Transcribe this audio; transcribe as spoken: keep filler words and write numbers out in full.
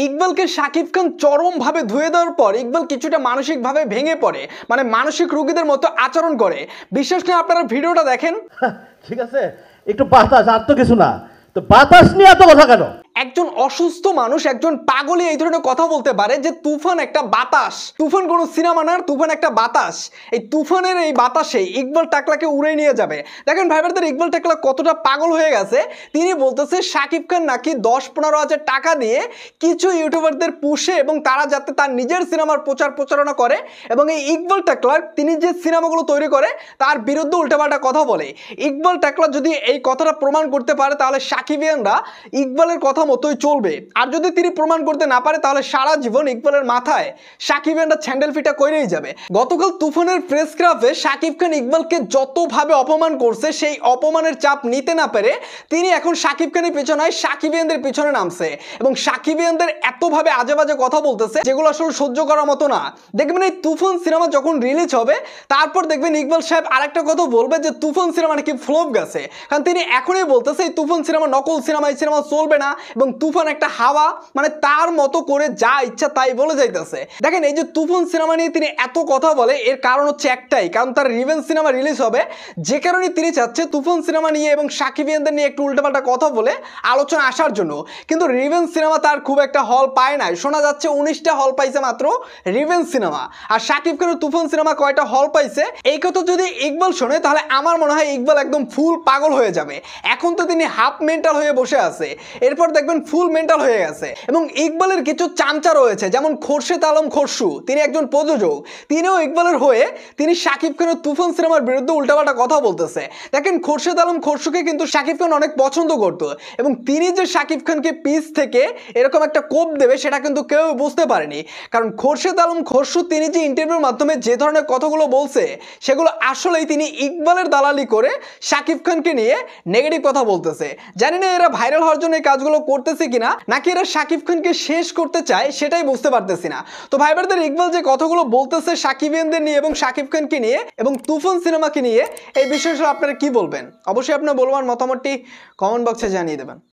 ইকবালকে শাকিব খান চরমভাবে ধুয়ে দেওয়ার পর ইকবাল কিছুটা মানসিকভাবে ভেঙে পড়ে, মানে মানসিক রোগীদের মতো আচরণ করে। বিশেষ করে আপনারা ভিডিওটা দেখেন। ঠিক আছে, একটু বাতাস, আর তো কিছু না। তো বাতাস নিয়ে এত কথা কেন? একজন অসুস্থ মানুষ, একজন পাগলই এই ধরনের কথা বলতে পারে যে তুফান একটা বাতাস। তুফান কোনো সিনেমা না, তুফান একটা বাতাস। এই তুফানের এই বাতাসে ইকবাল টাকলাকে উড়ে নিয়ে যাবে। দেখেন ভাই ব্রাদার, ইকবাল টাকলা কতটা পাগল হয়ে গেছে। তিনি বলতেছে শাকিব খান নাকি দশ পনেরো হাজার টাকা দিয়ে কিছু ইউটিউবারদের পুষে এবং তারা যাতে তার নিজের সিনেমার প্রচার প্রচারণা করে, এবং এই ইকবাল টাকলা তিনি যে সিনেমাগুলো তৈরি করে তার বিরুদ্ধে উল্টাপাল্টা কথা বলে। ইকবাল টাকলা যদি এই কথাটা প্রমাণ করতে পারে তাহলে সাকিবিয়ানরা ইকবালের কথা মতোই চলবে, আর যদি তিনি প্রমাণ করতে না পারে তাহলে সারা জীবন ইকবালের মাথায় সাকিবিয়ানরা স্যান্ডেল ফিটা করেই যাবে। গতকাল তুফানের প্রেস ক্লাবে শাকিব খান ইকবালকে যতভাবে অপমান করছে, সেই অপমানের চাপ নিতে না পেরে তিনি এখন শাকিব খানের পিছনে সাকিবিয়ানদের পিছনে নামছে এবং সাকিবিয়ানদের এতভাবে আজে বাজে কথা বলতেছে যেগুলো আসলে সহ্য করার মতো না। দেখবেন এই তুফান সিনেমা যখন রিলিজ হবে তারপর দেখবেন ইকবাল সাহেব আরেকটা কথা বলবে যে তুফান সিনেমা নাকি ফ্লপ গেছে, কারণ তিনি এখনই বলতেছে এই তুফান সিনেমা নকল সিনেমা, এই সিনেমা চলবে না এবং তুফান একটা হাওয়া, মানে তার মতো করে যা ইচ্ছা তাই বলে যাইতেছে। দেখেন এই যে তুফান সিনেমা নিয়ে তিনি এত কথা বলে এর কারণ হচ্ছে একটাই, কারণ তার রিভেঞ্জ সিনেমা রিলিজ হবে, যে কারণে তিনি চাচ্ছে তুফান সিনেমা নিয়ে এবং সাকিবিয়ানদের নিয়ে একটু উল্টাপাল্টা কথা বলে আলোচনা আসার জন্য। কিন্তু রিভেঞ্জ সিনেমা তার খুব একটা হল পায় নাই, শোনা যাচ্ছে উনিশটা হল পাইছে মাত্র রিভেঞ্জ সিনেমা, আর শাকিব খানের তুফান সিনেমা কয়টা হল পাইছে এই কথা যদি ইকবাল শোনে তাহলে আমার মনে হয় ইকবাল একদম ফুল পাগল হয়ে যাবে। এখন তো তিনি হাফ মেন্টাল হয়ে বসে আছে, এরপর দেখবেন ফুল মেন্টাল হয়ে গেছে। এবং ইকবালের কিছু চামচা রয়েছে, যেমন খোরশেদ আলম খোরশু, তিনি একজন প্রযোজক, তিনিও ইকবালের হয়ে তিনি শাকিব খানের তুফান সিনেমার বিরুদ্ধে উল্টাপাল্টা কথা বলতেছে। দেখেন খোরশেদ আলম খোরশুকে কিন্তু শাকিব খান অনেক পছন্দ করতো এবং তিনি যে শাকিব খানকে পিস থেকে এরকম একটা কোপ দেবে সেটা কিন্তু কেউ বুঝতে পারেনি, কারণ খোরশেদ আলম খোরশু তিনি যে ইন্টারভিউর মাধ্যমে যে ধরনের কথাগুলো বলছে সেগুলো আসলেই তিনি ইকবালের দালালি করে শাকিব খানকে নিয়ে নেগেটিভ কথা বলতেছে। জানি না এরা ভাইরাল হওয়ার জন্য এই কাজগুলো করতেছে কিনা, নাকি এরা শাকিব খানকে শেষ করতে চায় সেটাই বুঝতে পারতেছি না। তো ভাই ব্রাদার, ইকবাল যে কথাগুলো বলতেছে সাকিবিয়ানদের নিয়ে এবং শাকিব খানকে নিয়ে এবং তুফান সিনেমাকে নিয়ে, এই বিষয়ে আপনারা কি বলবেন? অবশ্যই আপনার বলবার মতামতটি কমেন্ট বক্সে জানিয়ে দেবেন।